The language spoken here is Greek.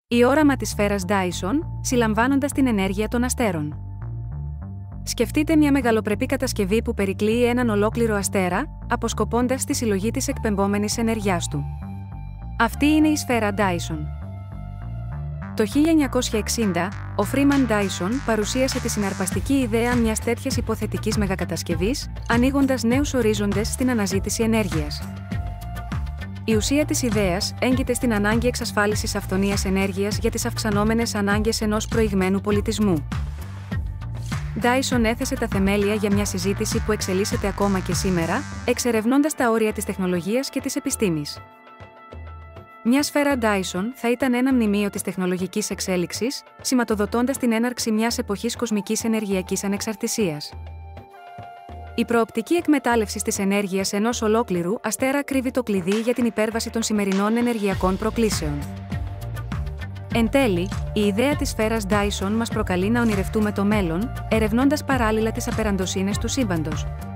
Η όραμα της σφαίρας Dyson, συλλαμβάνοντας την ενέργεια των αστέρων. Σκεφτείτε μια μεγαλοπρεπή κατασκευή που περικλείει έναν ολόκληρο αστέρα, αποσκοπώντας στη συλλογή της εκπεμπόμενης ενέργειάς του. Αυτή είναι η σφαίρα Dyson. Το 1960, ο Freeman Dyson παρουσίασε τη συναρπαστική ιδέα μιας τέτοιας υποθετικής μεγακατασκευής, ανοίγοντας νέους ορίζοντες στην αναζήτηση ενέργειας. Η ουσία της ιδέας έγκυται στην ανάγκη εξασφάλισης αυθονίας ενέργειας για τις αυξανόμενες ανάγκες ενός προηγμένου πολιτισμού. Dyson έθεσε τα θεμέλια για μια συζήτηση που εξελίσσεται ακόμα και σήμερα, εξερευνώντας τα όρια της τεχνολογίας και της επιστήμης. Μια σφαίρα Dyson θα ήταν ένα μνημείο της τεχνολογικής εξέλιξης, σηματοδοτώντας την έναρξη μιας εποχής κοσμικής ενεργειακής ανεξαρτησίας. Η προοπτική εκμετάλλευση της ενέργειας ενός ολόκληρου αστέρα κρύβει το κλειδί για την υπέρβαση των σημερινών ενεργειακών προκλήσεων. Εν τέλει, η ιδέα της σφαίρας Dyson μας προκαλεί να ονειρευτούμε το μέλλον, ερευνώντας παράλληλα τις απεραντοσύνες του σύμπαντος.